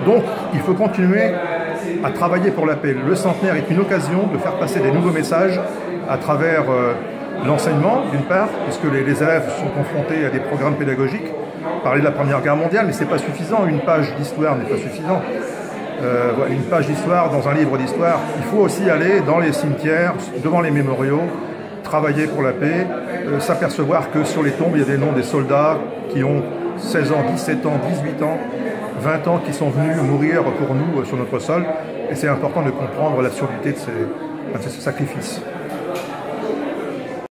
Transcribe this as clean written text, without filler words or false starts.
Donc, il faut continuer à travailler pour la paix. Le centenaire est une occasion de faire passer des nouveaux messages à travers l'enseignement, d'une part, puisque les élèves sont confrontés à des programmes pédagogiques. Parler de la Première Guerre mondiale, mais ce n'est pas suffisant. Une page d'histoire n'est pas suffisant. Une page d'histoire dans un livre d'histoire. Il faut aussi aller dans les cimetières, devant les mémoriaux, travailler pour la paix, s'apercevoir que sur les tombes, il y a des noms des soldats qui ont 16 ans, 17 ans, 18 ans, 20 ans, qui sont venus mourir pour nous sur notre sol. Et c'est important de comprendre l'absurdité de ces sacrifices.